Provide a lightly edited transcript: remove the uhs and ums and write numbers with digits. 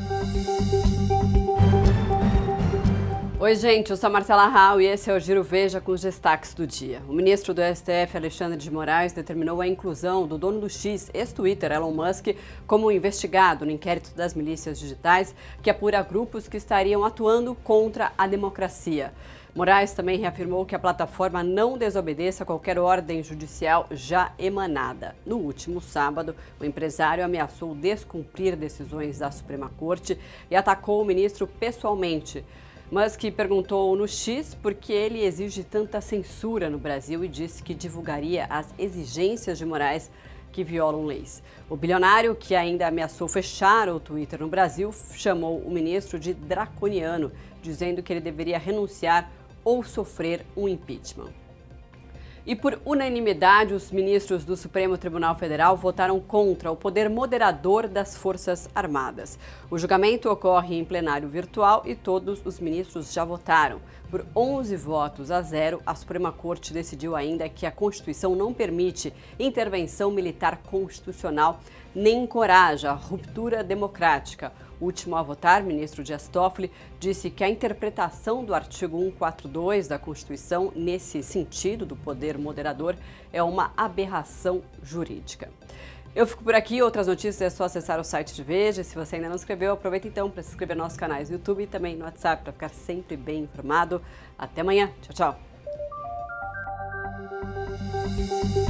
Oi, gente, eu sou a Marcela Rau e esse é o Giro Veja com os destaques do dia. O ministro do STF, Alexandre de Moraes, determinou a inclusão do dono do X, ex-Twitter, Elon Musk, como investigado no inquérito das milícias digitais que apura grupos que estariam atuando contra a democracia. Moraes também reafirmou que a plataforma não desobedeça a qualquer ordem judicial já emanada. No último sábado, o empresário ameaçou descumprir decisões da Suprema Corte e atacou o ministro pessoalmente. Musk perguntou no X por que ele exige tanta censura no Brasil e disse que divulgaria as exigências de Moraes que violam leis. O bilionário, que ainda ameaçou fechar o Twitter no Brasil, chamou o ministro de draconiano, dizendo que ele deveria renunciar ou sofrer um impeachment. E por unanimidade, os ministros do Supremo Tribunal Federal votaram contra o poder moderador das Forças Armadas. O julgamento ocorre em plenário virtual e todos os ministros já votaram. Por 11 votos a 0, a Suprema Corte decidiu ainda que a Constituição não permite intervenção militar constitucional nem encoraja a ruptura democrática. O último a votar, ministro Dias Toffoli, disse que a interpretação do artigo 142 da Constituição, nesse sentido do poder moderador, é uma aberração jurídica. Eu fico por aqui, outras notícias é só acessar o site de Veja. Se você ainda não se inscreveu, aproveita então para se inscrever nos nossos canais no YouTube e também no WhatsApp para ficar sempre bem informado. Até amanhã. Tchau, tchau.